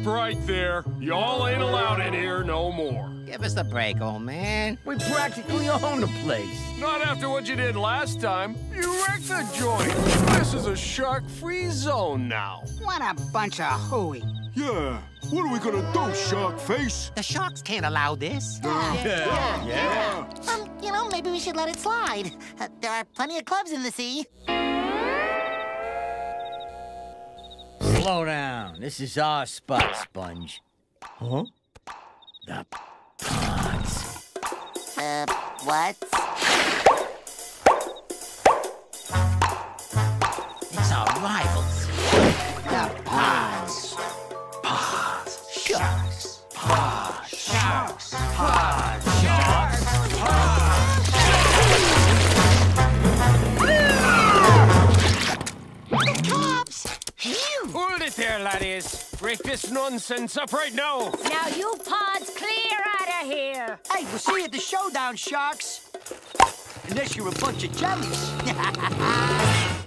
right there. Y'all ain't allowed in here no more. Give us a break, old man. We practically own the place. Not after what you did last time. You wrecked the joint. This is a shark-free zone now. What a bunch of hooey. Yeah. What are we gonna do, shark face? The sharks can't allow this. Yeah. You know, maybe we should let it slide. There are plenty of clubs in the sea. Slow down. This is our spot, Sponge. Huh? The pods. What? It's our rivals. The pods. Pods. Sharks. Pods. Sharks. Pods. Sharks. The cops! Phew! Hold it there, laddies. Break this nonsense up right now. Now you pods clear out of here. Hey, we'll see you at the showdown, Sharks. Unless you're a bunch of jellies.